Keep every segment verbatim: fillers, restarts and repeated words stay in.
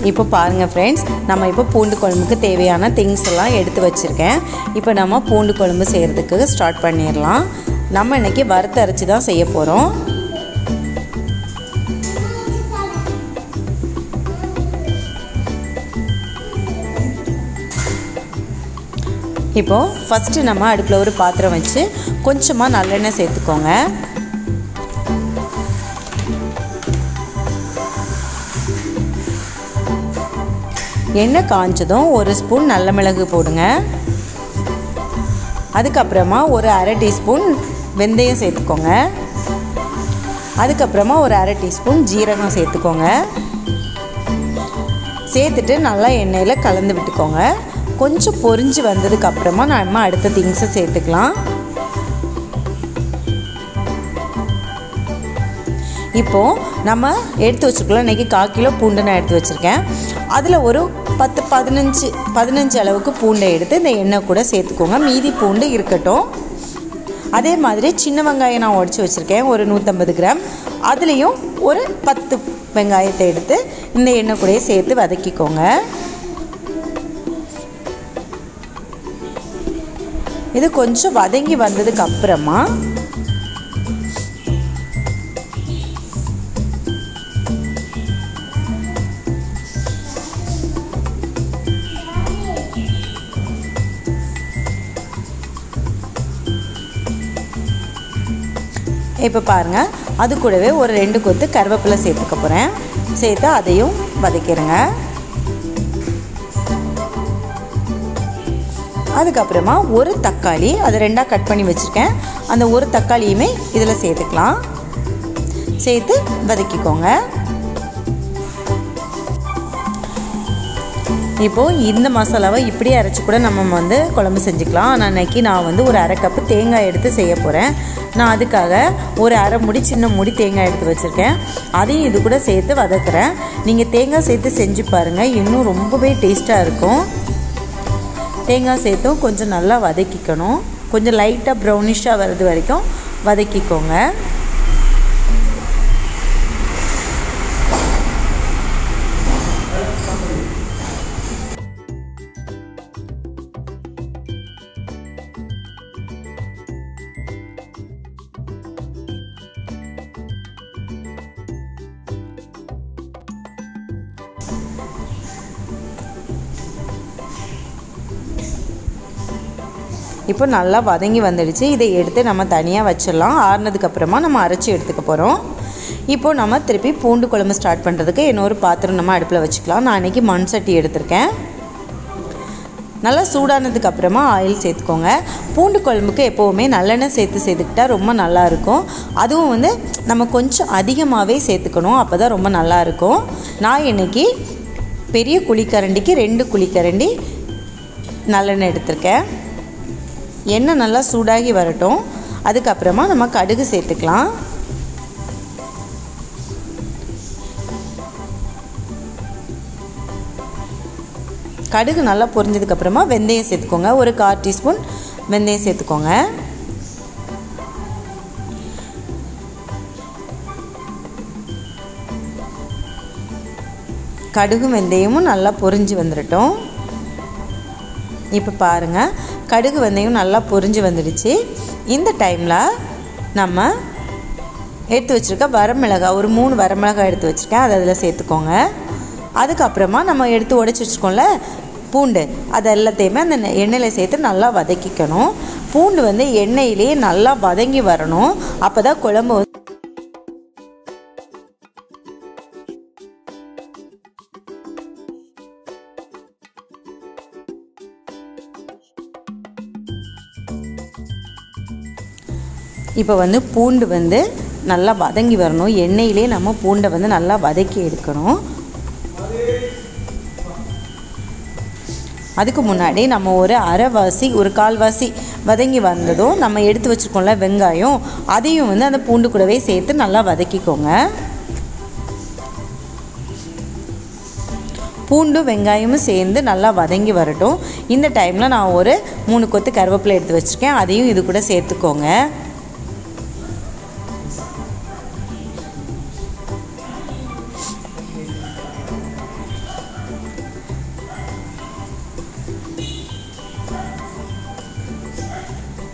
இப்போ பாருங்கள் ஃப்ரெண்ட்ஸ், நம்ம இப்போ பூண்டு குழம்புக்கு தேவையான திங்ஸ் எல்லாம் எடுத்து வச்சுருக்கேன். இப்போ நம்ம பூண்டு குழம்பு செய்கிறதுக்கு ஸ்டார்ட் பண்ணிடலாம். நம்ம இன்றைக்கி வறுத்து அரைச்சி தான் செய்ய போகிறோம். இப்போது ஃபஸ்ட்டு நம்ம அடுப்பில் ஒரு பாத்திரம் வச்சு கொஞ்சமாக நல்லெண்ணெய் சேர்த்துக்கோங்க. எண்ணெய் காஞ்சதும் ஒரு ஸ்பூன் நல்ல மிளகு போடுங்க. அதுக்கப்புறமா ஒரு அரை டீஸ்பூன் வெந்தயம் சேர்த்துக்கோங்க. அதுக்கப்புறமா ஒரு அரை டீஸ்பூன் ஜீரகம் சேர்த்துக்கோங்க. சேர்த்துட்டு நல்லா எண்ணெயில் கலந்து விட்டுக்கோங்க. கொஞ்சம் பொரிஞ்சு வந்ததுக்கப்புறமா நம்ம அடுத்த திங்ஸை சேர்த்துக்கலாம். இப்போது நம்ம எடுத்து வச்சுருக்கலாம். இன்றைக்கி கால் கிலோ பூண்டு நான் எடுத்து வச்சுருக்கேன். அதில் ஒரு பத்து பதினஞ்சு பதினஞ்சு அளவுக்கு பூண்டை எடுத்து இந்த எண்ணெய் கூட சேர்த்துக்கோங்க. மீதி பூண்டு இருக்கட்டும். அதே மாதிரி சின்ன வெங்காயம் நான் உடச்சி வச்சுருக்கேன் ஒரு நூற்றம்பது கிராம். அதுலேயும் ஒரு பத்து வெங்காயத்தை எடுத்து இந்த எண்ணெய் கூடயே சேர்த்து வதக்கிக்கோங்க. இது கொஞ்சம் வதங்கி வந்ததுக்கு அப்புறமா இப்போ பாருங்கள், அது கூடவே ஒரு ரெண்டு கொத்து கருவேப்பிலை சேர்த்துக்க போகிறேன். சேர்த்து அதையும் வதக்கிடுங்க. அதுக்கப்புறமா ஒரு தக்காளி அதை ரெண்டாக கட் பண்ணி வச்சுருக்கேன். அந்த ஒரு தக்காளியுமே இதில் சேர்த்துக்கலாம். சேர்த்து வதக்கிக்கோங்க. இப்போது இந்த மசாலாவை இப்படியே அரைச்சி கூட நம்ம வந்து குழம்பு செஞ்சுக்கலாம். ஆனால் அன்றைக்கி நான் வந்து ஒரு அரை கப்பு தேங்காய் எடுத்து செய்ய போகிறேன். நான் அதுக்காக ஒரு அரை முடி சின்ன முடி தேங்காய் எடுத்து வச்சுருக்கேன். அதையும் இது கூட சேர்த்து வதக்குறேன். நீங்கள் தேங்காய் சேர்த்து செஞ்சு பாருங்கள், இன்னும் ரொம்பவே டேஸ்ட்டாக இருக்கும். தேங்காய் சேர்த்தும் கொஞ்சம் நல்லா வதக்கிக்கணும். கொஞ்சம் லைட்டாக ப்ரௌனிஷாக வர்றது வரைக்கும் வதக்கிக்கோங்க. இப்போ நல்லா வதங்கி வந்துடுச்சு. இதை எடுத்து நம்ம தனியாக வச்சிடலாம். ஆறுனதுக்கப்புறமா நம்ம அரைச்சி எடுத்துக்க போகிறோம். இப்போது நம்ம திருப்பி பூண்டு குழம்பு ஸ்டார்ட் பண்ணுறதுக்கு இன்னொரு பாத்திரம் நம்ம அடுப்பில் வச்சுக்கலாம். நான் இன்றைக்கி மண் சட்டி எடுத்திருக்கேன். நல்லா சூடானதுக்கப்புறமா ஆயில் சேர்த்துக்கோங்க. பூண்டு குழம்புக்கு எப்போவுமே நல்லெண்ணெய் சேர்த்து சேர்த்துக்கிட்டால் ரொம்ப நல்லாயிருக்கும். அதுவும் வந்து நம்ம கொஞ்சம் அதிகமாகவே சேர்த்துக்கணும், அப்போ தான் ரொம்ப நல்லாயிருக்கும். நான் இன்றைக்கி பெரிய குழிக்கரண்டிக்கு ரெண்டு குழிக்கரண்டி நல்லெண்ணெய் எடுத்திருக்கேன். எண்ணெய் நல்லா சூடாகி வரட்டும். அதுக்கப்புறமா நம்ம கடுகு சேர்த்துக்கலாம். கடுகு நல்லா பொரிஞ்சதுக்கப்புறமா வெந்தயம் சேர்த்துக்கோங்க. ஒரு கால் டீஸ்பூன் வெந்தயம் சேர்த்துக்கோங்க. கடுகு வெந்தயமும் நல்லா பொரிஞ்சு வந்துடட்டும். இப்போ பாருங்கள், கடுகு வெந்தயம் நல்லா பொரிஞ்சு வந்துடுச்சு. இந்த டைமில் நம்ம எடுத்து வச்சுருக்க வரமிளகாய் ஒரு மூணு வரமிளகாய் எடுத்து வச்சுருக்கேன். அதை அதில் சேர்த்துக்கோங்க. அதுக்கப்புறமா நம்ம எடுத்து உடச்சி வச்சுருக்கோம்ல பூண்டு, அது எல்லாத்தையுமே அந்த எண்ணெயில் சேர்த்து நல்லா வதக்கிக்கணும். பூண்டு வந்து எண்ணெயிலே நல்லா வதங்கி வரணும். அப்போ தான் குழம்பு இப்போ வந்து பூண்டு வந்து நல்லா வதங்கி வரணும். எண்ணெயிலே நம்ம பூண்டை வந்து நல்லா வதக்கி எடுக்கணும். அதுக்கு முன்னாடி நம்ம ஒரு அரைவாசி ஒரு கால்வாசி வதங்கி வந்ததும் நம்ம எடுத்து வச்சுருக்கோம்ல வெங்காயம், அதையும் வந்து அந்த பூண்டு கூடவே சேர்த்து நல்லா வதக்கிக்கோங்க. பூண்டு வெங்காயமும் சேர்ந்து நல்லா வதங்கி வரட்டும். இந்த டைமில் நான் ஒரு மூணு கொத்து கருவேப்பிலை எடுத்து வச்சுருக்கேன். அதையும் இது கூட சேர்த்துக்கோங்க.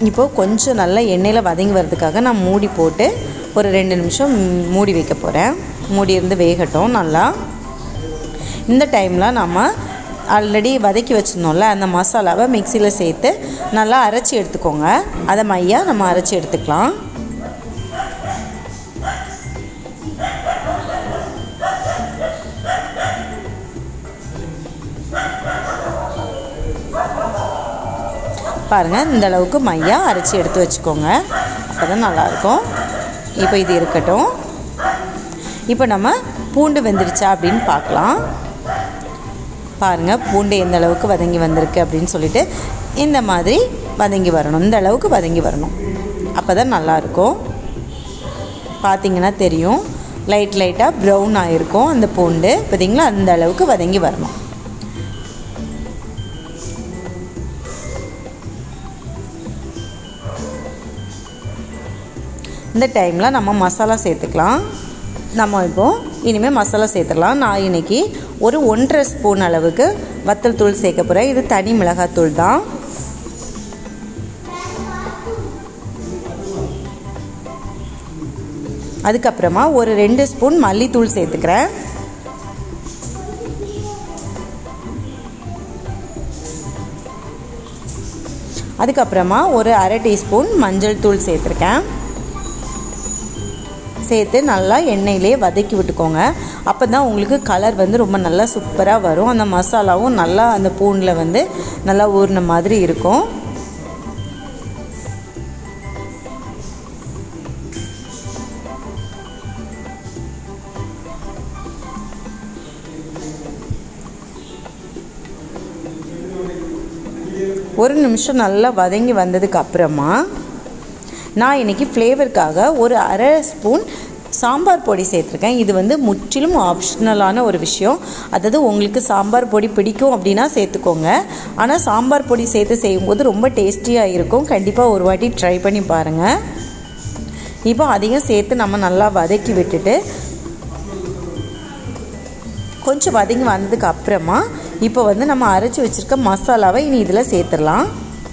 இப்போது கொஞ்சம் நல்லா எண்ணெயில் வதங்கி வர்றதுக்காக நான் மூடி போட்டு ஒரு ரெண்டு நிமிஷம் மூடி வைக்க போகிறேன். மூடி இருந்து வேகட்டும் நல்லா. இந்த டைமில் நம்ம ஆல்ரெடி வதக்கி வச்சுருந்தோம்ல அந்த மசாலாவை மிக்சியில் சேர்த்து நல்லா அரைச்சி எடுத்துக்கோங்க. அதை மையாக நம்ம அரைச்சி எடுத்துக்கலாம். பாருங்கள், இந்த அளவுக்கு மையாக அரைச்சி எடுத்து வச்சுக்கோங்க. அப்போ தான் நல்லாயிருக்கும். இப்போ இது இருக்கட்டும். இப்போ நம்ம பூண்டு வெந்துடுச்சா அப்படின்னு பார்க்கலாம். பாருங்கள், பூண்டு எந்த அளவுக்கு வதங்கி வந்திருக்கு அப்படின்னு சொல்லிட்டு இந்த மாதிரி வதங்கி வரணும். இந்த அளவுக்கு வதங்கி வரணும். அப்போ தான் நல்லாயிருக்கும். பார்த்திங்கன்னா தெரியும், லைட் லைட்டாக ப்ரௌன் ஆகிருக்கும் அந்த பூண்டு. பார்த்திங்களா, அந்த அளவுக்கு வதங்கி வரணும். இந்த டைமில் நம்ம மசாலா சேர்த்துக்கலாம். நம்ம இப்போது இனிமேல் மசாலா சேர்த்துக்கலாம். நான் இன்றைக்கி ஒரு ஒன்றரை ஸ்பூன் அளவுக்கு வத்தல் தூள் சேர்க்க போகிறேன். இது தனி மிளகாத்தூள் தான். அதுக்கப்புறமா ஒரு ரெண்டு ஸ்பூன் மல்லித்தூள் சேர்த்துக்கிறேன். அதுக்கப்புறமா ஒரு அரை டீஸ்பூன் மஞ்சள் தூள் சேர்த்துருக்கேன். சேர்த்து நல்லா எண்ணெயிலே வதக்கி விட்டுக்கோங்க. அப்போ தான் உங்களுக்கு கலர் வந்து ரொம்ப நல்லா சூப்பராக வரும். அந்த மசாலாவும் நல்லா அந்த பூண்டில் வந்து நல்லா ஊறின மாதிரி இருக்கும். ஒரு நிமிஷம் நல்லா வதங்கி வந்ததுக்கு அப்புறமா நான் இன்றைக்கி ஃப்ளேவருக்காக ஒரு அரை ஸ்பூன் சாம்பார் பொடி சேர்த்துருக்கேன். இது வந்து முற்றிலும் ஆப்ஷனலான ஒரு விஷயம். அதாவது உங்களுக்கு சாம்பார் பொடி பிடிக்கும் அப்படின்னா சேர்த்துக்கோங்க. ஆனால் சாம்பார் பொடி சேர்த்து செய்யும்போது ரொம்ப டேஸ்டியாக இருக்கும். கண்டிப்பாக ஒரு வாட்டி ட்ரை பண்ணி பாருங்கள். இப்போ அதையும் சேர்த்து நம்ம நல்லா வதக்கி விட்டுட்டு கொஞ்சம் வதங்கி வந்ததுக்கு அப்புறமா இப்போ வந்து நம்ம அரைச்சி வச்சுருக்க மசாலாவை இனி இதில் சேர்த்துடலாம்.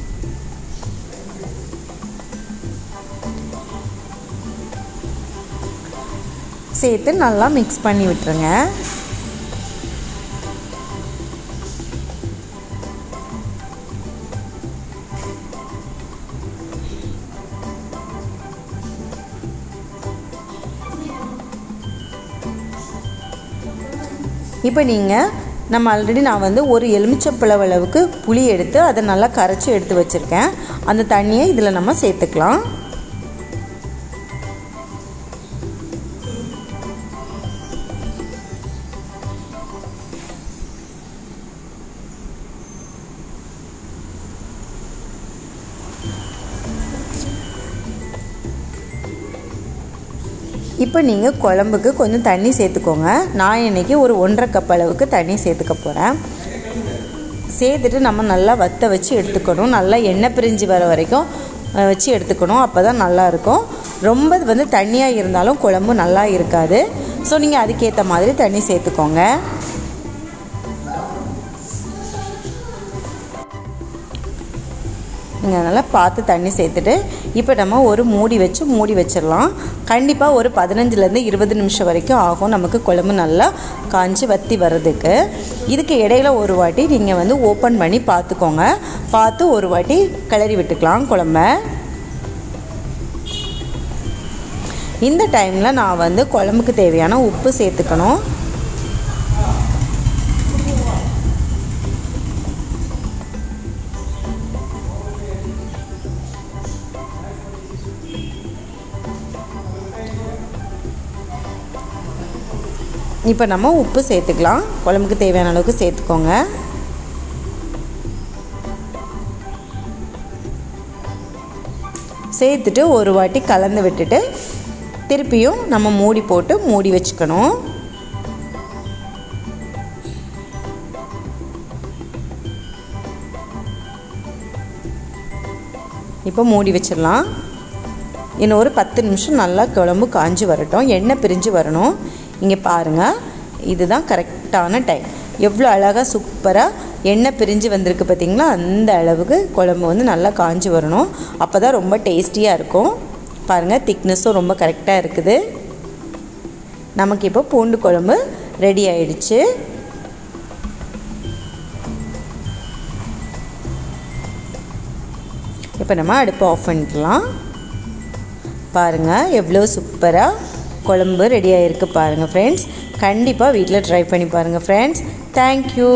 சேர்த்து நல்லா மிக்ஸ் பண்ணி விட்டுருங்க. இப்போ நீங்கள் நம்ம ஆல்ரெடி நான் வந்து ஒரு எலுமிச்சம்பழம் அளவுக்கு புளி எடுத்து அதை நல்லா கரைச்சி எடுத்து வச்சுருக்கேன். அந்த தண்ணியை இதில் நம்ம சேர்த்துக்கலாம். இப்போ நீங்கள் குழம்புக்கு கொஞ்சம் தண்ணி சேர்த்துக்கோங்க. நான் இன்றைக்கி ஒரு ஒன்றரை கப் அளவுக்கு தண்ணி சேர்த்துக்க போகிறேன். சேர்த்துட்டு நம்ம நல்லா வற்ற வச்சு எடுத்துக்கணும். நல்லா எண்ணெய் பிரிஞ்சு வர வரைக்கும் வச்சு எடுத்துக்கணும். அப்போ தான் நல்லாயிருக்கும். ரொம்ப வந்து தண்ணியாக இருந்தாலும் குழம்பு நல்லா இருக்காது. ஸோ நீங்கள் அதுக்கேற்ற மாதிரி தண்ணி சேர்த்துக்கோங்க. நீங்கள் நல்லா பார்த்து தண்ணி சேர்த்துட்டு இப்போ நம்ம ஒரு மூடி வச்சு மூடி வச்சிடலாம். கண்டிப்பாக ஒரு பதினஞ்சுலேருந்து இருபது நிமிஷம் வரைக்கும் ஆகும் நமக்கு குழம்பு நல்லா காஞ்சி வற்றி வர்றதுக்கு. இதுக்கு இடையில ஒரு வாட்டி நீங்கள் வந்து ஓப்பன் பண்ணி பார்த்துக்கோங்க. பார்த்து ஒரு வாட்டி கிளறி விட்டுக்கலாம் குழம்ப. இந்த டைமில் நான் வந்து குழம்புக்கு தேவையான உப்பு சேர்த்துக்கணும். இப்போ நம்ம உப்பு சேர்த்துக்கலாம். குழம்புக்கு தேவையான அளவுக்கு சேர்த்துக்கோங்க. சேர்த்துட்டு ஒரு வாட்டி கலந்து விட்டுட்டு திருப்பியும் நம்ம மூடி போட்டு மூடி வச்சுக்கணும். இப்போ மூடி வச்சிடலாம். இன்னும் ஒரு பத்து நிமிஷம் நல்லா குழம்பு காஞ்சி வரட்டும். எண்ணெய் பிரிஞ்சு வரணும். இங்கே பாருங்கள், இதுதான் கரெக்டான டைம். எவ்வளோ அழகாக சூப்பராக எண்ணெய் பிரிஞ்சு வந்திருக்கு பார்த்திங்களா, அந்த அளவுக்கு குழம்பு வந்து நல்லா காஞ்சி வரணும். அப்போ தான் ரொம்ப டேஸ்டியாக இருக்கும். பாருங்கள், திக்னஸும் ரொம்ப கரெக்டாக இருக்குது. நமக்கு இப்போ பூண்டு குழம்பு ரெடி ஆயிடுச்சு. இப்போ நம்ம அடுப்பை ஆஃப் பண்ணிக்கலாம். பாருங்கள் எவ்வளோ சூப்பராக குழம்பு ரெடி ஆகிருக்கு பாருங்கள் ஃப்ரெண்ட்ஸ். கண்டிப்பாக வீட்டில் ட்ரை பண்ணி பாருங்கள் ஃப்ரெண்ட்ஸ். தேங்க்யூ.